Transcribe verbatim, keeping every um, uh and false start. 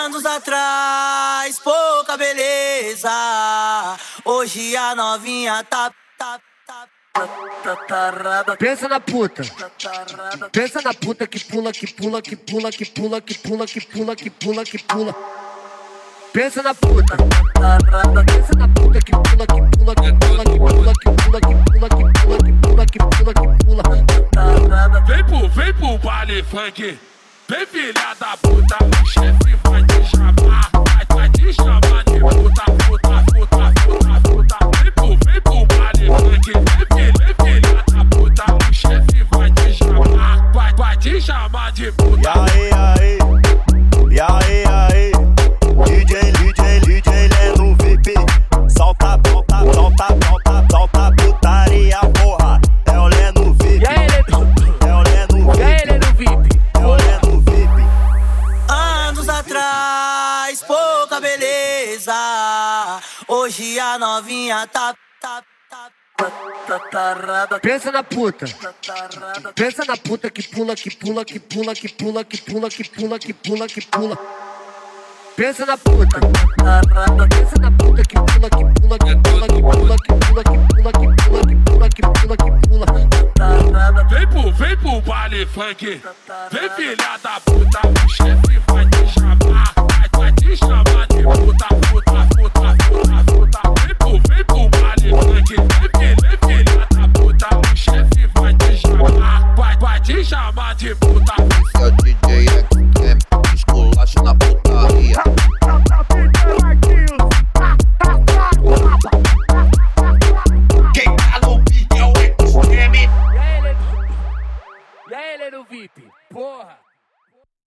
Anos atrás, pouca beleza. Hoje a novinha tá, tá, tá, tá tarada. Pensa na puta. Pensa na puta que pula, que pula, que pula, que pula, que pula, que pula, que pula, que pula. Pensa na puta. Pensa na puta que pula, que pula, que pula, que pula, que pula, que pula, que pula, que pula, que pula, que pula. Vem pro, vem pro baile funk. Vem filha da puta, o chefe vai te chamar. Vai, vai te chamar de puta, puta, puta, puta, puta. Vem pro, vem pro baile funk. Vem filha, filha da puta, o chefe vai te chamar. Vai, vai te chamar de puta. E aí, aí, e aí, aí. D J, D J, D J Leno V I P. Solta, solta, solta, solta, solta putaria, porra. É o Leno V I P. É o Leno V I P. É o Leno V I P. Anos atrás, pouca beleza. Hoje a novinha tá, tá, tá, tá tarada. Pensa na puta. Pensa na puta que pula, que pula, que pula, que pula, que pula, que pula, que pula, que pula. Pensa na puta. Pensa na puta que pula, que pula, que pula, que pula, que pula, que pula, que pula, que pula, que pula, que pula. Vem pro, vem pro baile funk. Vem filha da puta, o chefe